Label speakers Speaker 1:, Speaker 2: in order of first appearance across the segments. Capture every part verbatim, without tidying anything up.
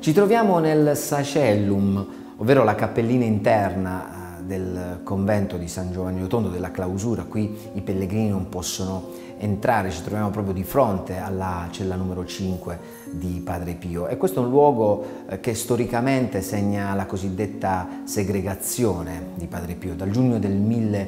Speaker 1: Ci troviamo nel Sacellum, ovvero la cappellina interna del convento di San Giovanni Rotondo, della clausura. Qui i pellegrini non possono entrare, ci troviamo proprio di fronte alla cella numero cinque di Padre Pio, e questo è un luogo che storicamente segna la cosiddetta segregazione di Padre Pio. Dal giugno del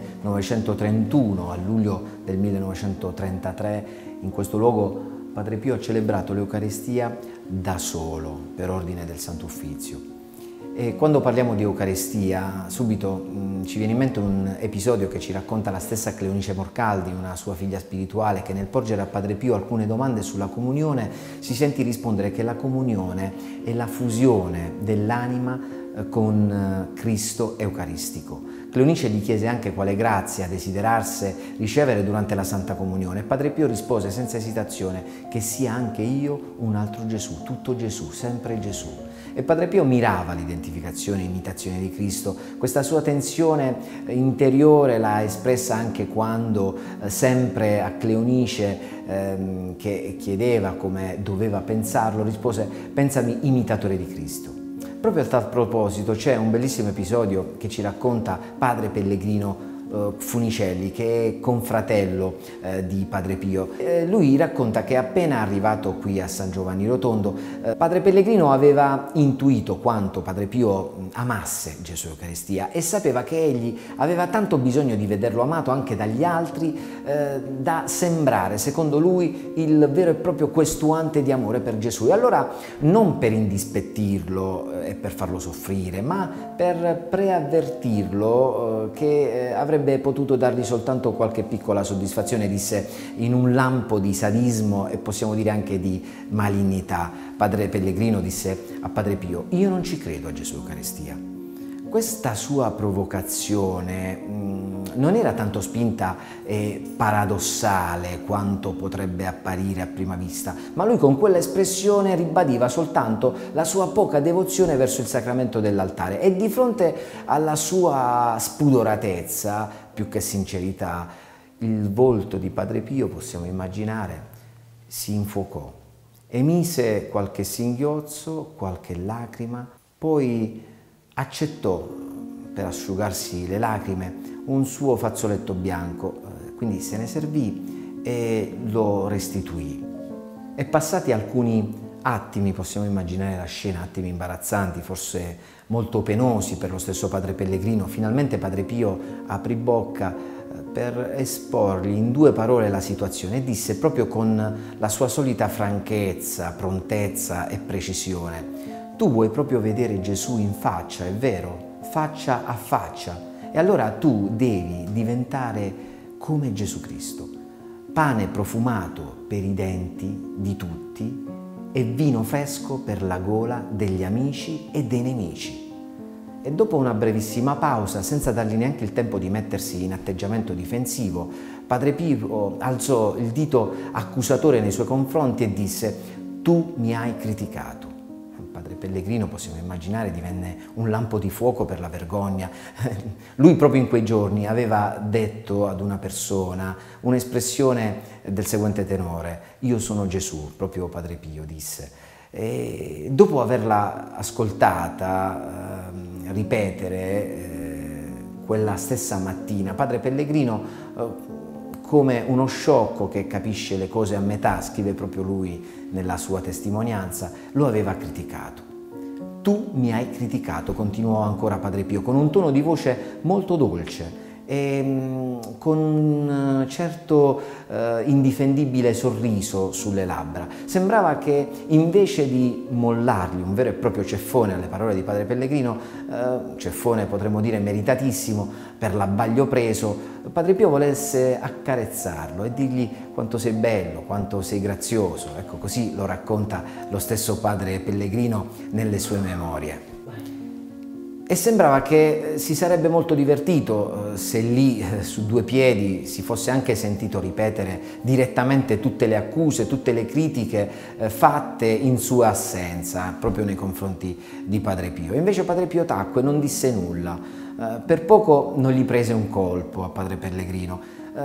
Speaker 1: millenovecentotrentuno al luglio del millenovecentotrentatré in questo luogo Padre Pio ha celebrato l'Eucaristia da solo, per ordine del Santo Uffizio. E quando parliamo di Eucaristia, subito mh, ci viene in mente un episodio che ci racconta la stessa Cleonice Morcaldi, una sua figlia spirituale, che nel porgere a Padre Pio alcune domande sulla comunione si sentì rispondere che la comunione è la fusione dell'anima eh, con eh, Cristo Eucaristico. Cleonice gli chiese anche quale grazia desiderasse ricevere durante la Santa Comunione, e Padre Pio rispose senza esitazione che sia anche io un altro Gesù, tutto Gesù, sempre Gesù. E Padre Pio mirava l'identificazione e imitazione di Cristo. Questa sua tensione interiore l'ha espressa anche quando, eh, sempre a Cleonice, ehm, che chiedeva come doveva pensarlo, rispose: pensami imitatore di Cristo. Proprio a tal proposito c'è un bellissimo episodio che ci racconta padre Pellegrino eh, Funicelli, che è confratello eh, di Padre Pio. Eh, lui racconta che appena arrivato qui a San Giovanni Rotondo, eh, Padre Pellegrino aveva intuito quanto Padre Pio amasse Gesù Eucaristia e sapeva che egli aveva tanto bisogno di vederlo amato anche dagli altri eh, da sembrare, secondo lui, il vero e proprio questuante di amore per Gesù. E allora, non per indispettirlo e per farlo soffrire, ma per preavvertirlo eh, che eh, avrebbe potuto dargli soltanto qualche piccola soddisfazione, disse in un lampo di sadismo e possiamo dire anche di malignità. Padre Pellegrino disse a Padre Pio: io non ci credo a Gesù Eucaristia. Questa sua provocazione mh, non era tanto spinta e paradossale quanto potrebbe apparire a prima vista, ma lui con quell'espressione ribadiva soltanto la sua poca devozione verso il sacramento dell'altare, e di fronte alla sua spudoratezza, più che sincerità, il volto di Padre Pio, possiamo immaginare, si infuocò, emise qualche singhiozzo, qualche lacrima, poi accettò, per asciugarsi le lacrime, un suo fazzoletto bianco, quindi se ne servì e lo restituì. E passati alcuni attimi, possiamo immaginare la scena, attimi imbarazzanti, forse molto penosi per lo stesso Padre Pellegrino, finalmente Padre Pio aprì bocca per esporgli in due parole la situazione e disse proprio con la sua solita franchezza, prontezza e precisione: tu vuoi proprio vedere Gesù in faccia, è vero, faccia a faccia, e allora tu devi diventare come Gesù Cristo, pane profumato per i denti di tutti e vino fresco per la gola degli amici e dei nemici. E dopo una brevissima pausa, senza dargli neanche il tempo di mettersi in atteggiamento difensivo, Padre Pio alzò il dito accusatore nei suoi confronti e disse: tu mi hai criticato. Padre Pellegrino, possiamo immaginare, divenne un lampo di fuoco per la vergogna. Lui proprio in quei giorni aveva detto ad una persona un'espressione del seguente tenore: io sono Gesù, proprio Padre Pio disse. E dopo averla ascoltata eh, ripetere eh, quella stessa mattina, Padre Pellegrino, eh, come uno sciocco che capisce le cose a metà, scrive proprio lui nella sua testimonianza, lo aveva criticato. Tu mi hai criticato, continuò ancora Padre Pio, con un tono di voce molto dolce e con un certo eh, indifendibile sorriso sulle labbra. Sembrava che invece di mollargli un vero e proprio ceffone alle parole di Padre Pellegrino, eh, ceffone potremmo dire meritatissimo per l'abbaglio preso, Padre Pio volesse accarezzarlo e dirgli quanto sei bello, quanto sei grazioso. Ecco, così lo racconta lo stesso Padre Pellegrino nelle sue memorie. E sembrava che si sarebbe molto divertito se lì, su due piedi, si fosse anche sentito ripetere direttamente tutte le accuse, tutte le critiche fatte in sua assenza, proprio nei confronti di Padre Pio. E invece Padre Pio tacque, non disse nulla. Per poco non gli prese un colpo a Padre Pellegrino.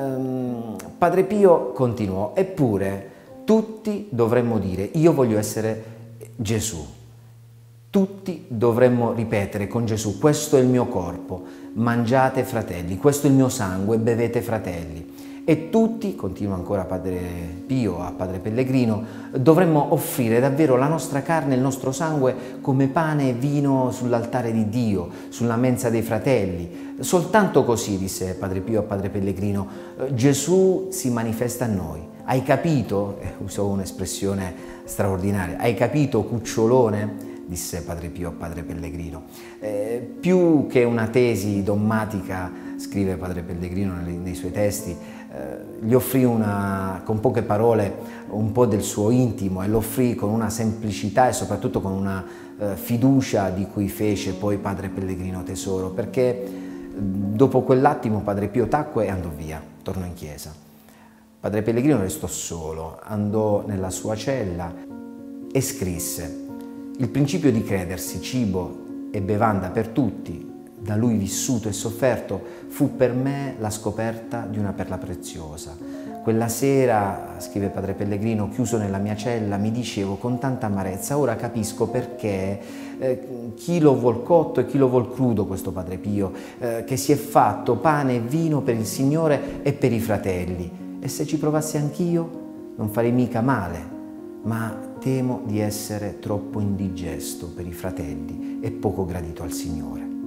Speaker 1: Padre Pio continuò: eppure tutti dovremmo dire: io voglio essere Gesù. Tutti dovremmo ripetere con Gesù: questo è il mio corpo, mangiate fratelli, questo è il mio sangue, bevete fratelli. E tutti, continua ancora Padre Pio a Padre Pellegrino, dovremmo offrire davvero la nostra carne e il nostro sangue come pane e vino sull'altare di Dio, sulla mensa dei fratelli. Soltanto così, disse Padre Pio a Padre Pellegrino, Gesù si manifesta a noi. Hai capito? Eh, usò un'espressione straordinaria. Hai capito, cucciolone? Disse Padre Pio a Padre Pellegrino. Eh, più che una tesi dogmatica, scrive Padre Pellegrino nei, nei suoi testi, eh, gli offrì una, con poche parole un po' del suo intimo e lo offrì con una semplicità e soprattutto con una eh, fiducia di cui fece poi Padre Pellegrino tesoro, perché dopo quell'attimo Padre Pio tacque e andò via, tornò in chiesa. Padre Pellegrino restò solo, andò nella sua cella e scrisse: il principio di credersi cibo e bevanda per tutti, da lui vissuto e sofferto, fu per me la scoperta di una perla preziosa. Quella sera, scrive Padre Pellegrino, chiuso nella mia cella, mi dicevo con tanta amarezza: ora capisco perché eh, chi lo vuol cotto e chi lo vuol crudo, questo Padre Pio, eh, che si è fatto pane e vino per il Signore e per i fratelli. E se ci provassi anch'io, non farei mica male, ma temo di essere troppo indigesto per i fratelli e poco gradito al Signore.